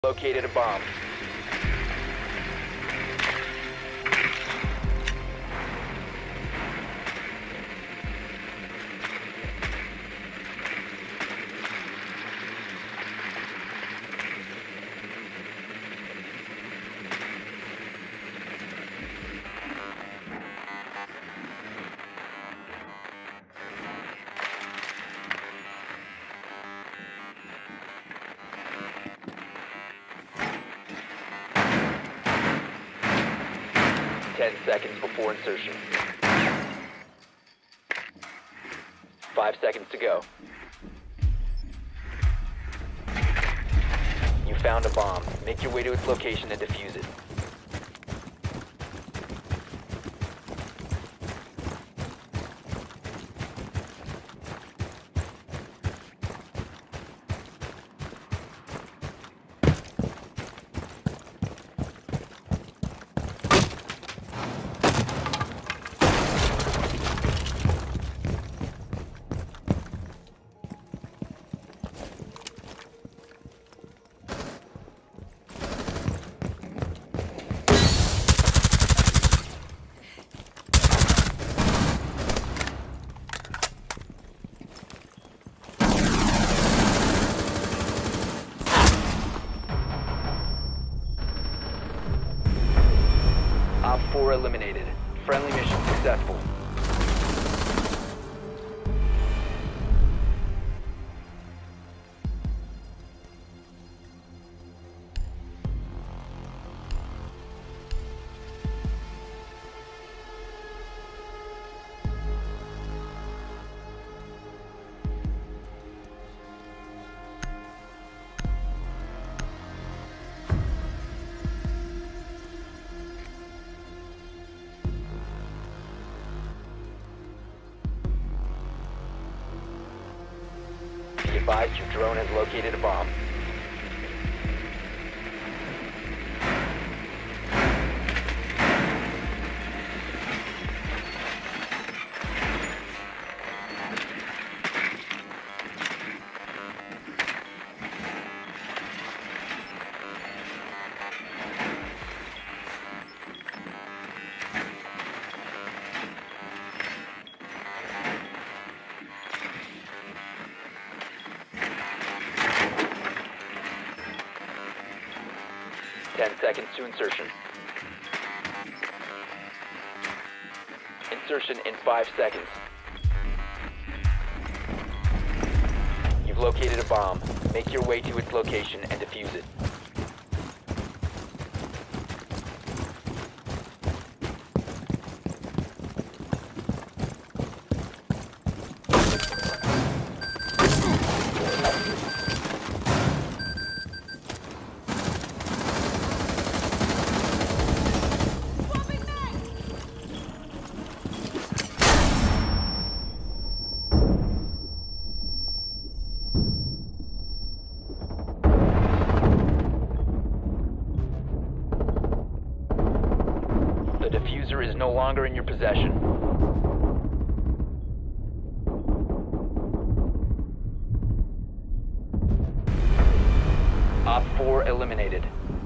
Located a bomb. Ten seconds before insertion. 5 seconds to go. You found a bomb. Make your way to its location and defuse it. Op 4 eliminated. Friendly mission successful. Be advised your drone has located a bomb. Ten seconds to insertion. Insertion in 5 seconds. You've located a bomb. Make your way to its location and defuse it. The diffuser is no longer in your possession. Op 4 eliminated.